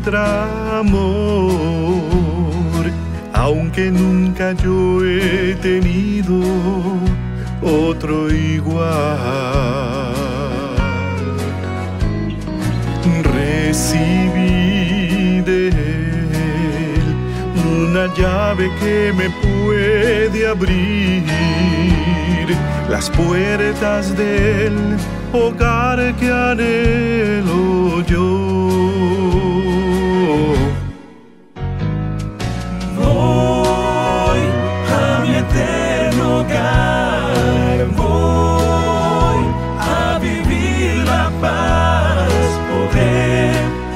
encuentra amor, aunque nunca yo he tenido otro igual. Recibí de él una llave que me puede abrir las puertas del hogar que anhelo yo. Voy a mi eterno hogar, voy a vivir la paz, podré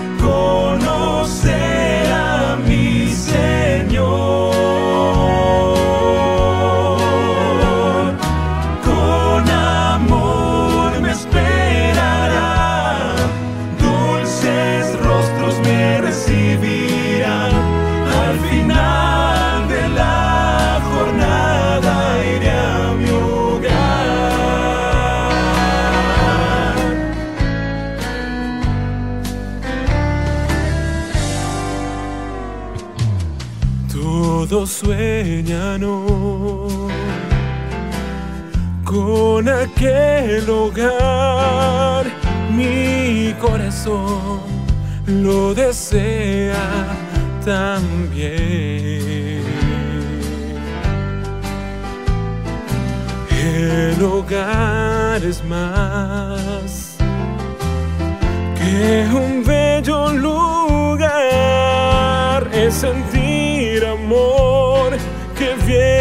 conocer a mi Señor. Con amor me esperará, dulces rostros me recibirán. Al final de la jornada iré a mi hogar. Todos sueñan hoy con aquel hogar, mi corazón lo desea también. El hogar es más que un bello lugar, es sentir amor que viene